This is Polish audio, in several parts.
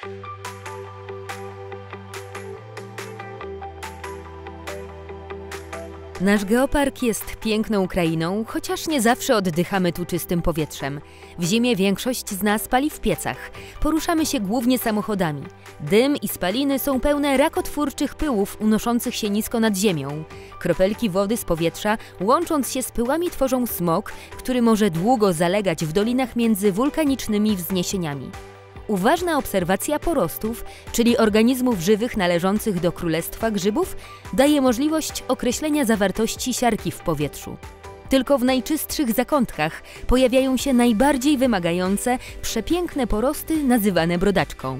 Nasz geopark jest piękną krainą, chociaż nie zawsze oddychamy tu czystym powietrzem. W zimie większość z nas pali w piecach. Poruszamy się głównie samochodami. Dym i spaliny są pełne rakotwórczych pyłów unoszących się nisko nad ziemią. Kropelki wody z powietrza, łącząc się z pyłami, tworzą smog, który może długo zalegać w dolinach między wulkanicznymi wzniesieniami. Uważna obserwacja porostów, czyli organizmów żywych należących do królestwa grzybów, daje możliwość określenia zawartości siarki w powietrzu. Tylko w najczystszych zakątkach pojawiają się najbardziej wymagające, przepiękne porosty nazywane brodaczką.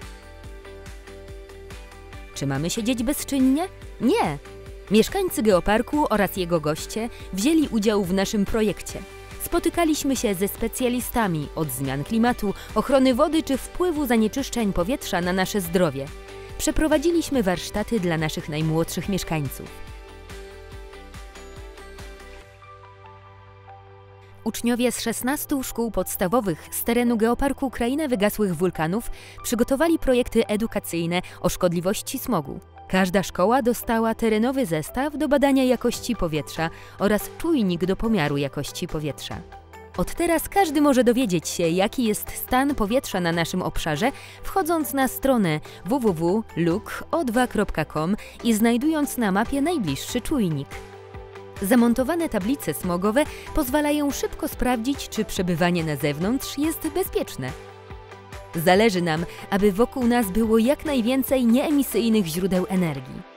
Czy mamy siedzieć bezczynnie? Nie! Mieszkańcy geoparku oraz jego goście wzięli udział w naszym projekcie. Spotykaliśmy się ze specjalistami od zmian klimatu, ochrony wody czy wpływu zanieczyszczeń powietrza na nasze zdrowie. Przeprowadziliśmy warsztaty dla naszych najmłodszych mieszkańców. Uczniowie z 16 szkół podstawowych z terenu geoparku Kraina Wygasłych Wulkanów przygotowali projekty edukacyjne o szkodliwości smogu. Każda szkoła dostała terenowy zestaw do badania jakości powietrza oraz czujnik do pomiaru jakości powietrza. Od teraz każdy może dowiedzieć się, jaki jest stan powietrza na naszym obszarze, wchodząc na stronę www.looko2.com i znajdując na mapie najbliższy czujnik. Zamontowane tablice smogowe pozwalają szybko sprawdzić, czy przebywanie na zewnątrz jest bezpieczne. Zależy nam, aby wokół nas było jak najwięcej nieemisyjnych źródeł energii.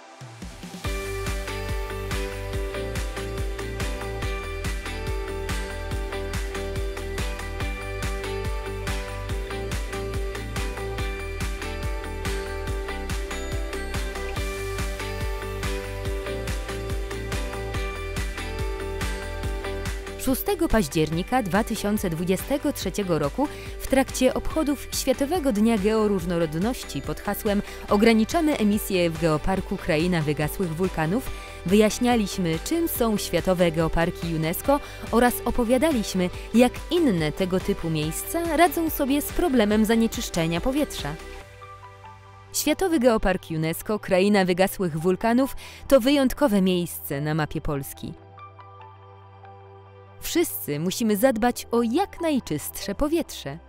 6 października 2023 roku w trakcie obchodów Światowego Dnia Georóżnorodności pod hasłem „Ograniczamy emisje w geoparku Kraina Wygasłych Wulkanów” wyjaśnialiśmy, czym są Światowe Geoparki UNESCO oraz opowiadaliśmy, jak inne tego typu miejsca radzą sobie z problemem zanieczyszczenia powietrza. Światowy Geopark UNESCO Kraina Wygasłych Wulkanów to wyjątkowe miejsce na mapie Polski. Wszyscy musimy zadbać o jak najczystsze powietrze.